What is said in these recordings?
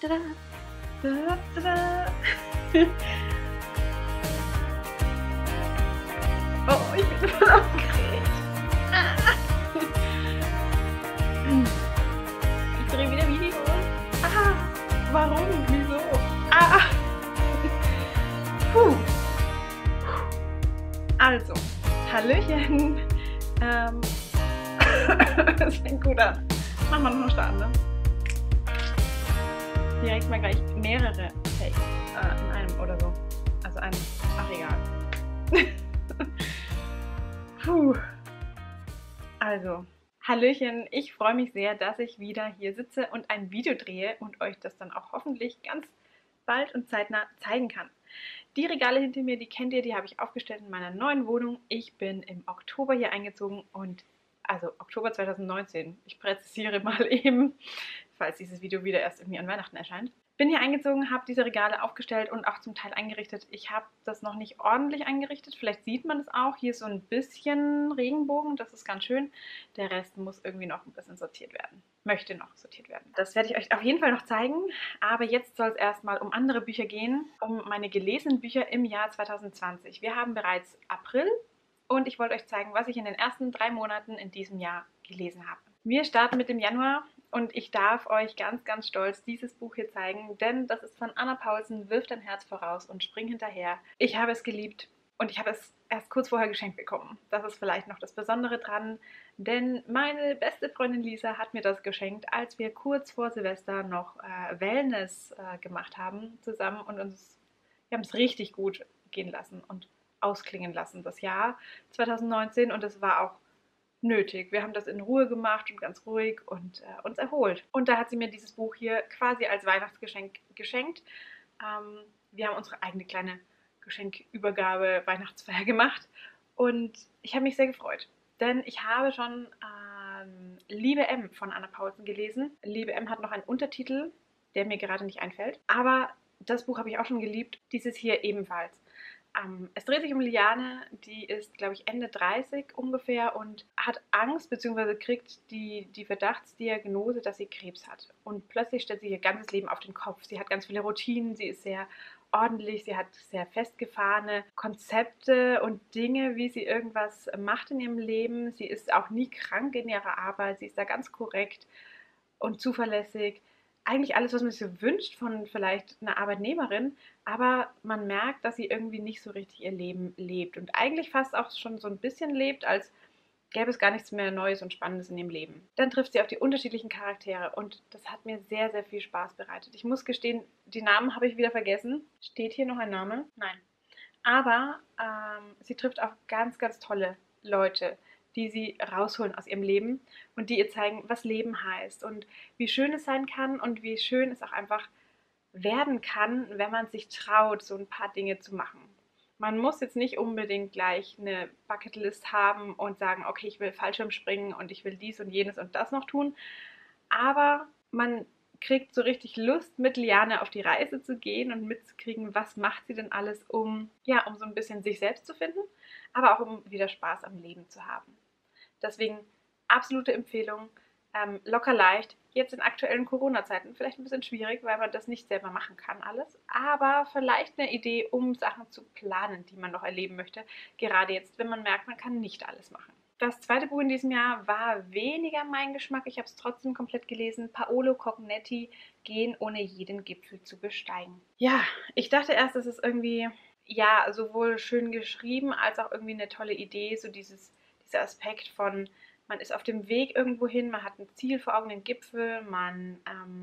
Tada, tada, tada. Oh, ich bin voll aufgeregt. Ich drehe wieder Videos. Warum? Wieso? Puh. Also, Hallöchen. Das fängt gut an. Machen wir noch starten, ne? Direkt mal gleich mehrere Takes in einem oder so. Also ein, ach egal. Puh. Also, Hallöchen, ich freue mich sehr, dass ich wieder hier sitze und ein Video drehe und euch das dann auch hoffentlich ganz bald und zeitnah zeigen kann. Die Regale hinter mir, die kennt ihr, die habe ich aufgestellt in meiner neuen Wohnung. Ich bin im Oktober hier eingezogen und also Oktober 2019. Ich präzisiere mal eben, falls dieses Video wieder erst irgendwie an Weihnachten erscheint. Bin hier eingezogen, habe diese Regale aufgestellt und auch zum Teil eingerichtet. Ich habe das noch nicht ordentlich eingerichtet, vielleicht sieht man es auch. Hier ist so ein bisschen Regenbogen, das ist ganz schön. Der Rest muss irgendwie noch ein bisschen sortiert werden. Möchte noch sortiert werden. Das werde ich euch auf jeden Fall noch zeigen. Aber jetzt soll es erstmal um andere Bücher gehen, um meine gelesenen Bücher im Jahr 2020. Wir haben bereits April und ich wollte euch zeigen, was ich in den ersten 3 Monaten in diesem Jahr gelesen habe. Wir starten mit dem Januar. Und ich darf euch ganz, ganz stolz dieses Buch hier zeigen, denn das ist von Anna Paulsen, Wirf dein Herz voraus und spring hinterher. Ich habe es geliebt und ich habe es erst kurz vorher geschenkt bekommen. Das ist vielleicht noch das Besondere dran, denn meine beste Freundin Lisa hat mir das geschenkt, als wir kurz vor Silvester noch Wellness gemacht haben zusammen und wir haben es richtig gut gehen lassen und ausklingen lassen, das Jahr 2019, und es war auch nötig. Wir haben das in Ruhe gemacht und ganz ruhig und uns erholt. Und da hat sie mir dieses Buch hier quasi als Weihnachtsgeschenk geschenkt. Wir haben unsere eigene kleine Geschenkübergabe, Weihnachtsfeier gemacht und ich habe mich sehr gefreut, denn ich habe schon Liebe M von Anna Paulsen gelesen. Liebe M hat noch einen Untertitel, der mir gerade nicht einfällt, aber das Buch habe ich auch schon geliebt, dieses hier ebenfalls. Es dreht sich um Liane, die ist, glaube ich, Ende 30 ungefähr und hat Angst bzw. kriegt die Verdachtsdiagnose, dass sie Krebs hat. Und plötzlich stellt sie ihr ganzes Leben auf den Kopf. Sie hat ganz viele Routinen, sie ist sehr ordentlich, sie hat sehr festgefahrene Konzepte und Dinge, wie sie irgendwas macht in ihrem Leben. Sie ist auch nie krank in ihrer Arbeit, sie ist da ganz korrekt und zuverlässig. Eigentlich alles, was man sich so wünscht von vielleicht einer Arbeitnehmerin, aber man merkt, dass sie irgendwie nicht so richtig ihr Leben lebt und eigentlich fast auch schon so ein bisschen lebt, als gäbe es gar nichts mehr Neues und Spannendes in ihrem Leben. Dann trifft sie auf die unterschiedlichen Charaktere und das hat mir sehr, sehr viel Spaß bereitet. Ich muss gestehen, die Namen habe ich wieder vergessen. Steht hier noch ein Name? Nein. Aber sie trifft auf ganz, ganz tolle Leute, die sie rausholen aus ihrem Leben und die ihr zeigen, was Leben heißt und wie schön es sein kann und wie schön es auch einfach werden kann, wenn man sich traut, so ein paar Dinge zu machen. Man muss jetzt nicht unbedingt gleich eine Bucketlist haben und sagen, okay, ich will Fallschirmspringen und ich will dies und jenes und das noch tun, aber man kriegt so richtig Lust, mit Liane auf die Reise zu gehen und mitzukriegen, was macht sie denn alles, um so ein bisschen sich selbst zu finden, aber auch um wieder Spaß am Leben zu haben. Deswegen absolute Empfehlung, locker leicht, jetzt in aktuellen Corona-Zeiten vielleicht ein bisschen schwierig, weil man das nicht selber machen kann alles, aber vielleicht eine Idee, um Sachen zu planen, die man noch erleben möchte, gerade jetzt, wenn man merkt, man kann nicht alles machen. Das zweite Buch in diesem Jahr war weniger mein Geschmack, ich habe es trotzdem komplett gelesen, Paolo Cognetti, Gehen ohne jeden Gipfel zu besteigen. Ja, ich dachte erst, es ist irgendwie, ja, sowohl schön geschrieben, als auch irgendwie eine tolle Idee, so dieser Aspekt von, man ist auf dem Weg irgendwo hin, man hat ein Ziel vor Augen, den Gipfel, man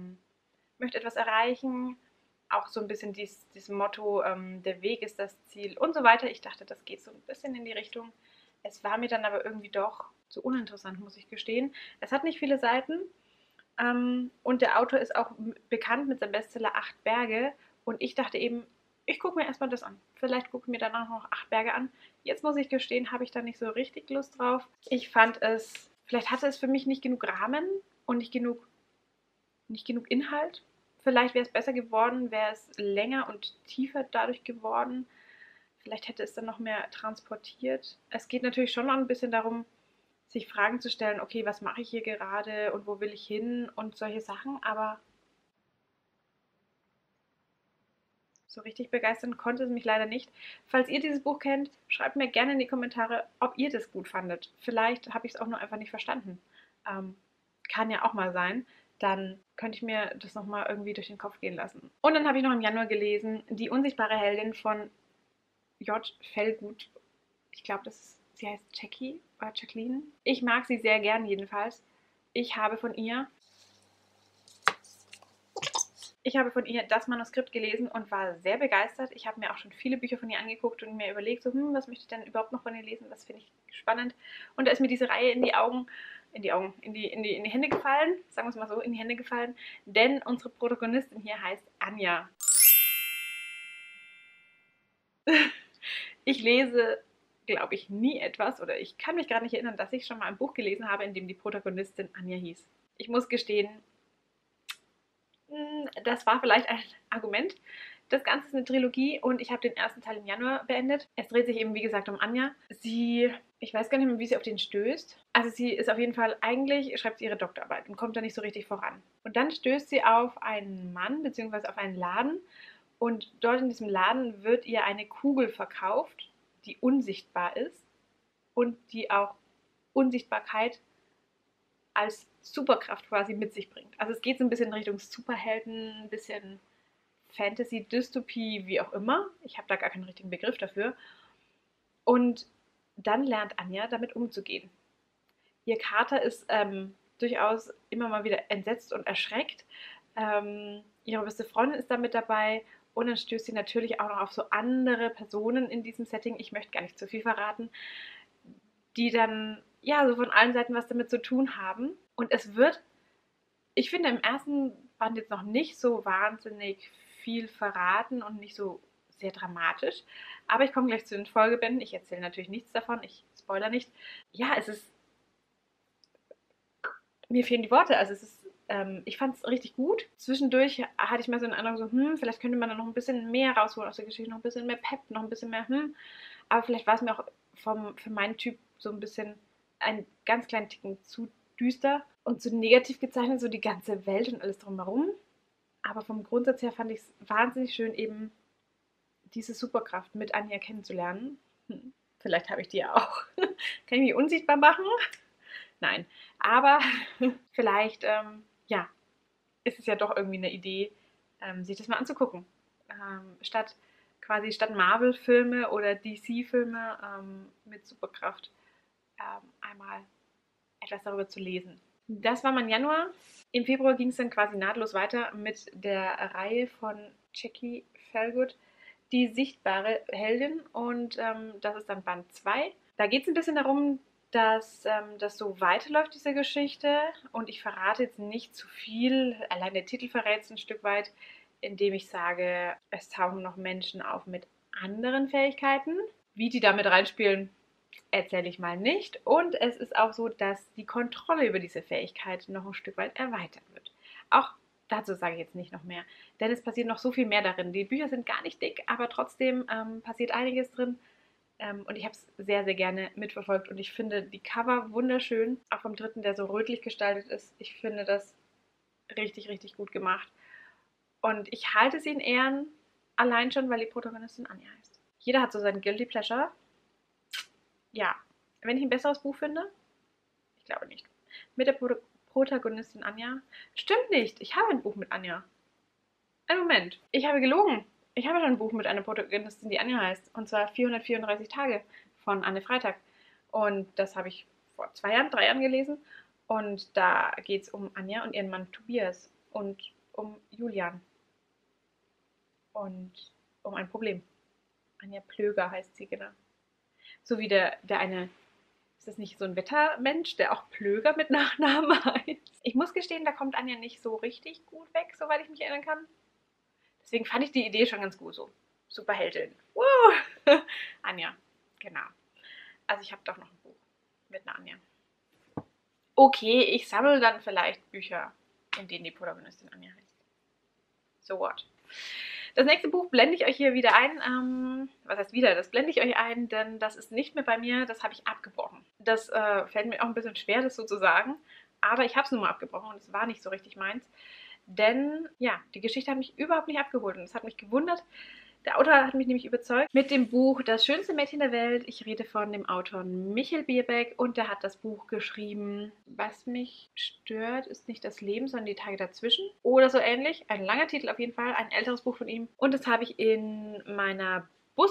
möchte etwas erreichen, auch so ein bisschen dieses Motto, der Weg ist das Ziel und so weiter. Ich dachte, das geht so ein bisschen in die Richtung. Es war mir dann aber irgendwie doch zu uninteressant, muss ich gestehen. Es hat nicht viele Seiten und der Autor ist auch bekannt mit seinem Bestseller 8 Berge und ich dachte eben, ich gucke mir erstmal das an. Vielleicht gucke ich mir danach noch 8 Berge an. Jetzt muss ich gestehen, habe ich da nicht so richtig Lust drauf. Ich fand es, vielleicht hatte es für mich nicht genug Rahmen und nicht genug Inhalt. Vielleicht wäre es besser geworden, wäre es länger und tiefer dadurch geworden. Vielleicht hätte es dann noch mehr transportiert. Es geht natürlich schon noch ein bisschen darum, sich Fragen zu stellen, okay, was mache ich hier gerade und wo will ich hin und solche Sachen, aber So richtig begeistern konnte es mich leider nicht. Falls ihr dieses Buch kennt, schreibt mir gerne in die Kommentare, ob ihr das gut fandet. Vielleicht habe ich es auch nur einfach nicht verstanden. Kann ja auch mal sein. Dann könnte ich mir das nochmal irgendwie durch den Kopf gehen lassen. Und dann habe ich noch im Januar gelesen, Die unsichtbare Heldin von J. Fellgut. Ich glaube, sie heißt Jackie oder Jacqueline. Ich mag sie sehr gern jedenfalls. Ich habe von ihr das Manuskript gelesen und war sehr begeistert. Ich habe mir auch schon viele Bücher von ihr angeguckt und mir überlegt, so, was möchte ich denn überhaupt noch von ihr lesen? Das finde ich spannend. Und da ist mir diese Reihe in die Hände gefallen, sagen wir es mal so, in die Hände gefallen, denn unsere Protagonistin hier heißt Anja. Ich lese, glaube ich, nie etwas oder ich kann mich gerade nicht erinnern, dass ich schon mal ein Buch gelesen habe, in dem die Protagonistin Anja hieß. Ich muss gestehen, das war vielleicht ein Argument. Das Ganze ist eine Trilogie und ich habe den ersten Teil im Januar beendet. Es dreht sich eben, wie gesagt, um Anja. Ich weiß gar nicht mehr, wie sie auf den stößt. Also sie ist auf jeden Fall, eigentlich schreibt sie ihre Doktorarbeit und kommt da nicht so richtig voran. Und dann stößt sie auf einen Mann bzw. auf einen Laden und dort in diesem Laden wird ihr eine Kugel verkauft, die unsichtbar ist und die auch Unsichtbarkeit als Superkraft quasi mit sich bringt. Also es geht so ein bisschen in Richtung Superhelden, ein bisschen Fantasy, Dystopie, wie auch immer. Ich habe da gar keinen richtigen Begriff dafür. Und dann lernt Anja damit umzugehen. Ihr Kater ist durchaus immer mal wieder entsetzt und erschreckt. Ihre beste Freundin ist da mit dabei und dann stößt sie natürlich auch noch auf so andere Personen in diesem Setting. Ich möchte gar nicht zu viel verraten, die dann ja so von allen Seiten was damit zu tun haben. Und es wird, ich finde, im ersten Band jetzt noch nicht so wahnsinnig viel verraten und nicht so sehr dramatisch. Aber ich komme gleich zu den Folgebänden. Ich erzähle natürlich nichts davon, ich spoilere nicht. Ja, mir fehlen die Worte. Also ich fand es richtig gut. Zwischendurch hatte ich mal so einen Eindruck, so, vielleicht könnte man da noch ein bisschen mehr rausholen aus der Geschichte, noch ein bisschen mehr Pep, noch ein bisschen mehr, Aber vielleicht war es mir auch für meinen Typ so ein bisschen einen ganz kleinen Ticken zu düster und zu negativ gezeichnet, so die ganze Welt und alles drumherum. Aber vom Grundsatz her fand ich es wahnsinnig schön, eben diese Superkraft mit Anja kennenzulernen. Vielleicht habe ich die ja auch. Kann ich mich unsichtbar machen? Nein. Aber vielleicht, ja, ist es ja doch irgendwie eine Idee, sich das mal anzugucken. Statt Marvel-Filme oder DC-Filme mit Superkraft einmal etwas darüber zu lesen. Das war mein Januar. Im Februar ging es dann quasi nahtlos weiter mit der Reihe von Jackie Fellgood, Die sichtbare Heldin. Und das ist dann Band 2. Da geht es ein bisschen darum, dass das so weiterläuft, diese Geschichte. Und ich verrate jetzt nicht zu viel. Allein der Titel verrät es ein Stück weit, indem ich sage, es tauchen noch Menschen auf mit anderen Fähigkeiten. Wie die damit reinspielen, erzähle ich mal nicht. Und es ist auch so, dass die Kontrolle über diese Fähigkeit noch ein Stück weit erweitert wird. Auch dazu sage ich jetzt nicht noch mehr, denn es passiert noch so viel mehr darin. Die Bücher sind gar nicht dick, aber trotzdem passiert einiges drin. Und ich habe es sehr, sehr gerne mitverfolgt und ich finde die Cover wunderschön. Auch vom dritten, der so rötlich gestaltet ist. Ich finde das richtig, richtig gut gemacht. Und ich halte sie in Ehren, allein schon, weil die Protagonistin Anja heißt. Jeder hat so seinen Guilty Pleasure. Ja, wenn ich ein besseres Buch finde, ich glaube nicht. Mit der Protagonistin Anja. Stimmt nicht, ich habe ein Buch mit Anja. Einen Moment, ich habe gelogen. Ich habe schon ein Buch mit einer Protagonistin, die Anja heißt. Und zwar 434 Tage von Anne Freitag. Und das habe ich vor 3 Jahren gelesen. Und da geht es um Anja und ihren Mann Tobias. Und um Julian. Und um ein Problem. Anja Plöger heißt sie, genau. So wie der eine, ist das nicht so ein Wettermensch, der auch Plöger mit Nachnamen heißt? Ich muss gestehen, da kommt Anja nicht so richtig gut weg, soweit ich mich erinnern kann. Deswegen fand ich die Idee schon ganz gut so. Superheldin. Anja, genau. Also ich habe doch noch ein Buch mit einer Anja. Okay, ich sammle dann vielleicht Bücher, in denen die Protagonistin Anja heißt. So what? Das nächste Buch blende ich euch hier wieder ein. Was heißt wieder? Das blende ich euch ein, denn das ist nicht mehr bei mir. Das habe ich abgebrochen. Das fällt mir auch ein bisschen schwer, das so zu sagen. Aber ich habe es nun mal abgebrochen und es war nicht so richtig meins. denn ja, die Geschichte hat mich überhaupt nicht abgeholt und es hat mich gewundert. Der Autor hat mich nämlich überzeugt mit dem Buch Das schönste Mädchen der Welt. Ich rede von dem Autor Michel Bierbeck und der hat das Buch geschrieben. Was mich stört, ist nicht das Leben, sondern die Tage dazwischen. Oder so ähnlich. Ein langer Titel auf jeden Fall, ein älteres Buch von ihm. Und das habe ich in meiner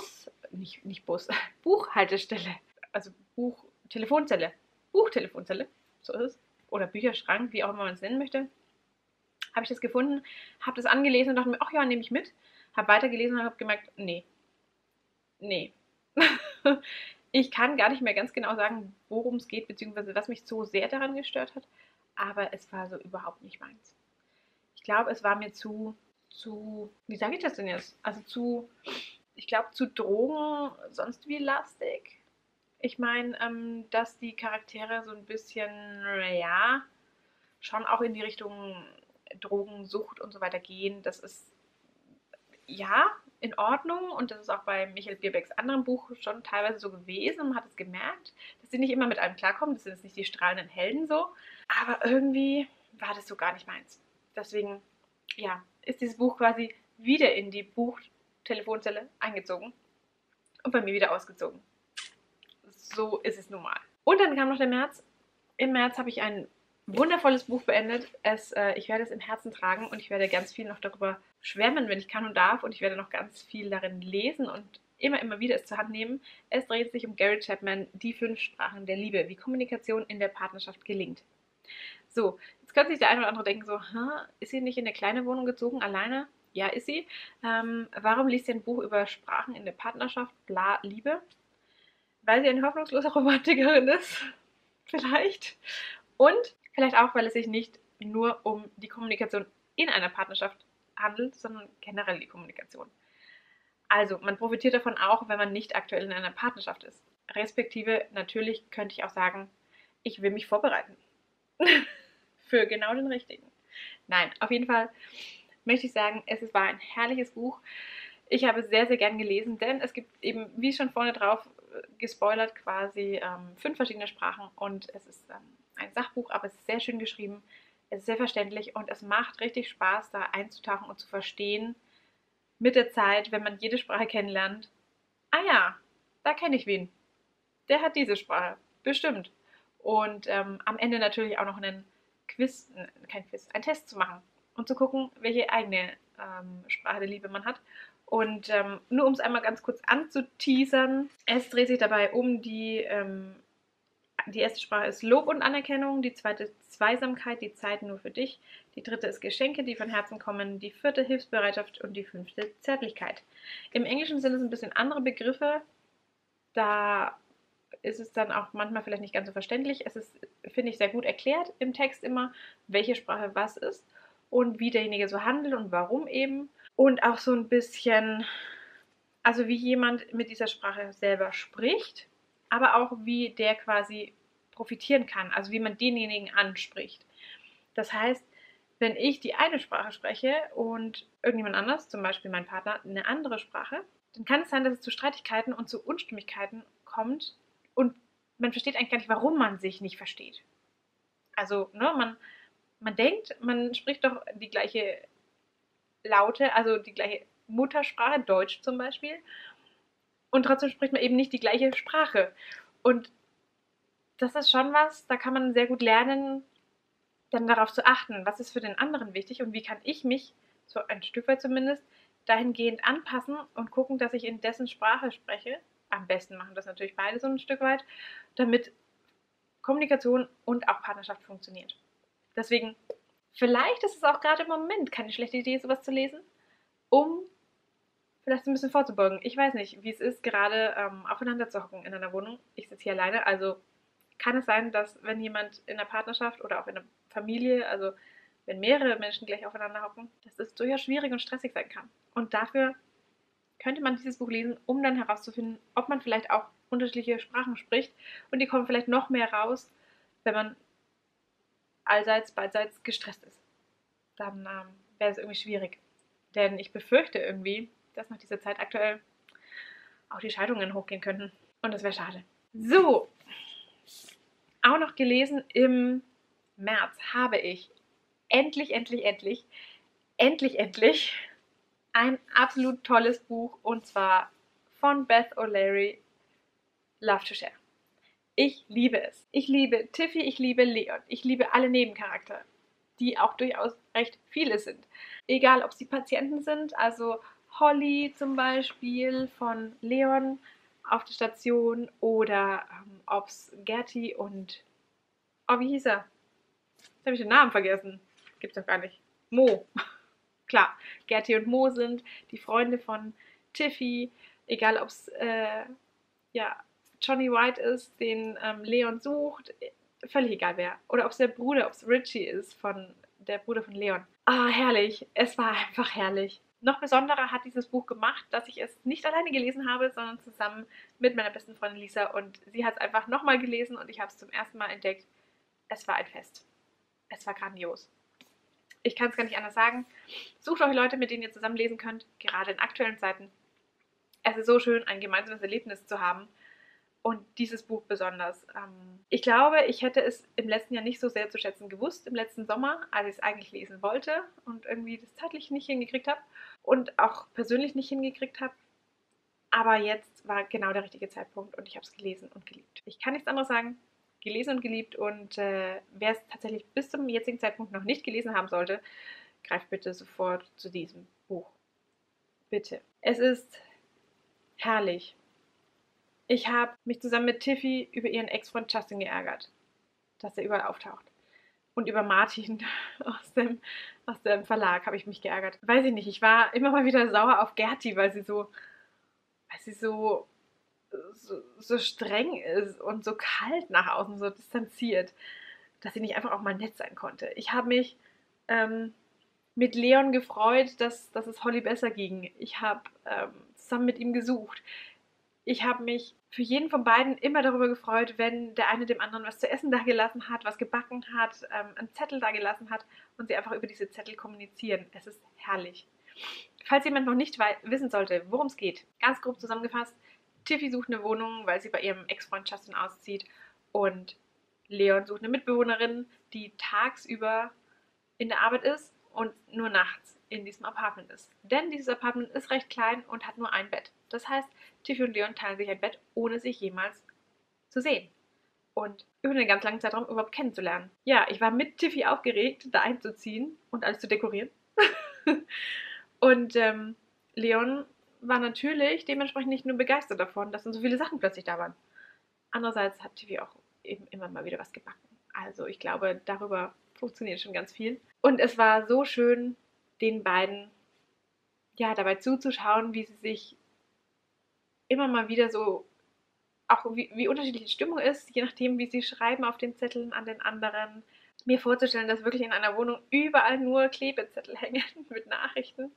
Buchhaltestelle, also Buchtelefonzelle, so ist es. Oder Bücherschrank, wie auch immer man es nennen möchte. Habe ich das gefunden, habe das angelesen und dachte mir, ach ja, nehme ich mit. Habe weitergelesen und habe gemerkt, nee. Ich kann gar nicht mehr ganz genau sagen, worum es geht, beziehungsweise was mich so sehr daran gestört hat. Aber es war so überhaupt nicht meins. Ich glaube, es war mir wie sage ich das denn jetzt? Also ich glaube, zu Drogen, sonst wie lastig. Ich meine, dass die Charaktere so ein bisschen, ja, schon auch in die Richtung Drogensucht und so weiter gehen. Das ist ja in Ordnung und das ist auch bei Michael Bierbecks anderem Buch schon teilweise so gewesen und man hat es gemerkt, dass sie nicht immer mit allem klarkommen. Das sind jetzt nicht die strahlenden Helden so, aber irgendwie war das so gar nicht meins. Deswegen, ja, ist dieses Buch quasi wieder in die Buchtelefonzelle eingezogen und bei mir wieder ausgezogen. So ist es nun mal. Und dann kam noch der März. Im März habe ich ein wundervolles Buch beendet. Ich werde es im Herzen tragen und ich werde ganz viel noch darüber schwärmen, wenn ich kann und darf. Und ich werde noch ganz viel darin lesen und immer wieder es zur Hand nehmen. Es dreht sich um Gary Chapman, die 5 Sprachen der Liebe, wie Kommunikation in der Partnerschaft gelingt. So, jetzt könnte sich der eine oder andere denken so, ist sie nicht in eine kleine Wohnung gezogen, alleine? Ja, ist sie. Warum liest sie ein Buch über Sprachen in der Partnerschaft, bla, Liebe? Weil sie eine hoffnungslose Romantikerin ist. Vielleicht. Und vielleicht auch, weil es sich nicht nur um die Kommunikation in einer Partnerschaft handelt, sondern generell die Kommunikation. Also, man profitiert davon auch, wenn man nicht aktuell in einer Partnerschaft ist. Respektive, natürlich könnte ich auch sagen, ich will mich vorbereiten. Für genau den richtigen. Nein, auf jeden Fall möchte ich sagen, es war ein herrliches Buch. Ich habe es sehr, sehr gern gelesen, denn es gibt eben, wie schon vorne drauf gespoilert, quasi 5 verschiedene Sprachen und es ist ein Sachbuch, aber es ist sehr schön geschrieben, es ist sehr verständlich und es macht richtig Spaß, da einzutauchen und zu verstehen mit der Zeit, wenn man jede Sprache kennenlernt. Ah ja, da kenne ich wen. Der hat diese Sprache. Bestimmt. Und am Ende natürlich auch noch einen ein Test zu machen und zu gucken, welche eigene Sprache der Liebe man hat. Und nur um es einmal ganz kurz anzuteasern, es dreht sich dabei um die erste Sprache ist Lob und Anerkennung, die zweite Zweisamkeit, die Zeit nur für dich, die dritte ist Geschenke, die von Herzen kommen, die vierte Hilfsbereitschaft und die 5. Zärtlichkeit. Im Englischen sind es ein bisschen andere Begriffe, da ist es dann auch manchmal vielleicht nicht ganz so verständlich. Es ist, finde ich, sehr gut erklärt im Text immer, welche Sprache was ist und wie derjenige so handelt und warum eben. Und auch so ein bisschen, also wie jemand mit dieser Sprache selber spricht, aber auch wie der quasi profitieren kann, also wie man denjenigen anspricht. Das heißt, wenn ich die eine Sprache spreche und irgendjemand anders, zum Beispiel mein Partner, eine andere Sprache, dann kann es sein, dass es zu Streitigkeiten und zu Unstimmigkeiten kommt und man versteht eigentlich gar nicht, warum man sich nicht versteht. Also, ne, man denkt, man spricht doch die gleiche Laute, also die gleiche Muttersprache, Deutsch zum Beispiel, und trotzdem spricht man eben nicht die gleiche Sprache. Und das ist schon was, da kann man sehr gut lernen, dann darauf zu achten, was ist für den anderen wichtig und wie kann ich mich, so ein Stück weit zumindest, dahingehend anpassen und gucken, dass ich in dessen Sprache spreche. Am besten machen das natürlich beide so ein Stück weit, damit Kommunikation und auch Partnerschaft funktioniert. Deswegen, vielleicht ist es auch gerade im Moment keine schlechte Idee, sowas zu lesen, um vielleicht ein bisschen vorzubeugen. Ich weiß nicht, wie es ist, gerade aufeinander zu hocken in einer Wohnung. Ich sitze hier alleine, also kann es sein, dass wenn jemand in einer Partnerschaft oder auch in einer Familie, also wenn mehrere Menschen gleich aufeinander hocken, dass es durchaus schwierig und stressig sein kann. Und dafür könnte man dieses Buch lesen, um dann herauszufinden, ob man vielleicht auch unterschiedliche Sprachen spricht. Und die kommen vielleicht noch mehr raus, wenn man beidseits gestresst ist. Dann wäre es irgendwie schwierig. Denn ich befürchte irgendwie, dass nach dieser Zeit aktuell auch die Scheidungen hochgehen könnten. Und das wäre schade. So, auch noch gelesen im März habe ich endlich ein absolut tolles Buch, und zwar von Beth O'Leary, Love to Share. Ich liebe es. Ich liebe Tiffy, ich liebe Leon, ich liebe alle Nebencharaktere, die auch durchaus recht viele sind. Egal, ob sie Patienten sind, also Holly zum Beispiel von Leon auf der Station, oder ob es Gertie und, oh, wie hieß er? Jetzt habe ich den Namen vergessen. Gibt's doch gar nicht. Mo. Klar, Gertie und Mo sind die Freunde von Tiffy. Egal, ob es ja, Johnny White ist, den Leon sucht. Völlig egal wer. Oder ob es der Bruder, ob es Richie ist, der Bruder von Leon. Ah, herrlich. Es war einfach herrlich. Noch besonderer hat dieses Buch gemacht, dass ich es nicht alleine gelesen habe, sondern zusammen mit meiner besten Freundin Lisa. Und sie hat es einfach nochmal gelesen und ich habe es zum ersten Mal entdeckt. Es war ein Fest. Es war grandios. Ich kann es gar nicht anders sagen. Sucht euch Leute, mit denen ihr zusammen lesen könnt, gerade in aktuellen Zeiten. Es ist so schön, ein gemeinsames Erlebnis zu haben. Und dieses Buch besonders. Ich glaube, ich hätte es im letzten Jahr nicht so sehr zu schätzen gewusst, im letzten Sommer, als ich es eigentlich lesen wollte und irgendwie das zeitlich nicht hingekriegt habe und auch persönlich nicht hingekriegt habe. Aber jetzt war genau der richtige Zeitpunkt und ich habe es gelesen und geliebt. Ich kann nichts anderes sagen. Gelesen und geliebt, und wer es tatsächlich bis zum jetzigen Zeitpunkt noch nicht gelesen haben sollte, greift bitte sofort zu diesem Buch. Bitte. Es ist herrlich. Ich habe mich zusammen mit Tiffy über ihren Ex-Freund Justin geärgert, dass er überall auftaucht. Und über Martin aus dem Verlag habe ich mich geärgert. Weiß ich nicht, ich war immer mal wieder sauer auf Gertie, weil sie so streng ist und so kalt nach außen, so distanziert, dass sie nicht einfach auch mal nett sein konnte. Ich habe mich mit Leon gefreut, dass es Holly besser ging. Ich habe zusammen mit ihm gesucht. Ich habe mich für jeden von beiden immer darüber gefreut, wenn der eine dem anderen was zu essen dagelassen hat, was gebacken hat, einen Zettel dagelassen hat und sie einfach über diese Zettel kommunizieren. Es ist herrlich. Falls jemand noch nicht wissen sollte, worum es geht, ganz grob zusammengefasst: Tiffy sucht eine Wohnung, weil sie bei ihrem Ex-Freund Justin auszieht, und Leon sucht eine Mitbewohnerin, die tagsüber in der Arbeit ist und nur nachts in diesem Apartment ist. Denn dieses Apartment ist recht klein und hat nur ein Bett. Das heißt, Tiffy und Leon teilen sich ein Bett, ohne sich jemals zu sehen und über einen ganz langen Zeitraum überhaupt kennenzulernen. Ja, ich war mit Tiffy aufgeregt, da einzuziehen und alles zu dekorieren. Und Leon war natürlich dementsprechend nicht nur begeistert davon, dass dann so viele Sachen plötzlich da waren. Andererseits hat Tiffy auch eben immer mal wieder was gebacken. Also ich glaube, darüber funktioniert schon ganz viel. Und es war so schön, den beiden ja dabei zuzuschauen, wie sie sich immer mal wieder so, auch wie unterschiedlich die Stimmung ist, je nachdem, wie sie schreiben auf den Zetteln an den anderen. Mir vorzustellen, dass wirklich in einer Wohnung überall nur Klebezettel hängen mit Nachrichten.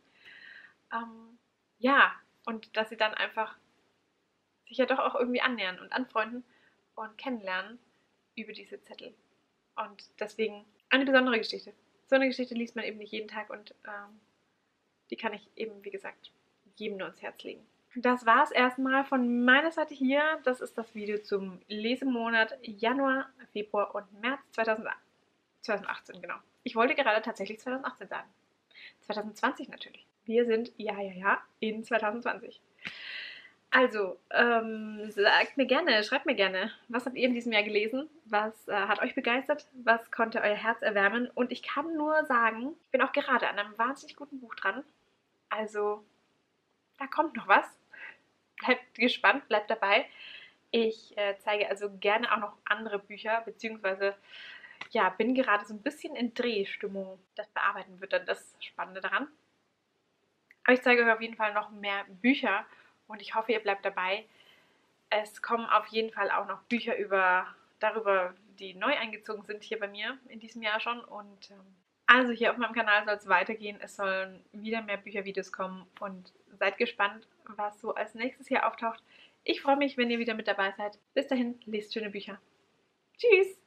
Ja, und dass sie dann einfach sich ja doch auch irgendwie annähern und anfreunden und kennenlernen über diese Zettel. Und deswegen eine besondere Geschichte. So eine Geschichte liest man eben nicht jeden Tag, und die kann ich eben, wie gesagt, jedem nur ans Herz legen. Das war es erstmal von meiner Seite hier. Das ist das Video zum Lesemonat Januar, Februar und März 2018, genau. Ich wollte gerade tatsächlich 2018 sagen. 2020 natürlich. Wir sind, ja, in 2020. Also, sagt mir gerne, schreibt mir gerne, was habt ihr in diesem Jahr gelesen? Was hat euch begeistert? Was konnte euer Herz erwärmen? Und ich kann nur sagen, ich bin auch gerade an einem wahnsinnig guten Buch dran. Also, da kommt noch was. Bleibt gespannt, bleibt dabei. Ich zeige also gerne auch noch andere Bücher, beziehungsweise ja, bin gerade so ein bisschen in Drehstimmung. Das Bearbeiten wird dann das Spannende daran. Aber ich zeige euch auf jeden Fall noch mehr Bücher und ich hoffe, ihr bleibt dabei. Es kommen auf jeden Fall auch noch Bücher darüber, die neu eingezogen sind hier bei mir in diesem Jahr schon. Und also hier auf meinem Kanal soll es weitergehen. Es sollen wieder mehr Büchervideos kommen und seid gespannt, was so als nächstes hier auftaucht. Ich freue mich, wenn ihr wieder mit dabei seid. Bis dahin, lest schöne Bücher. Tschüss!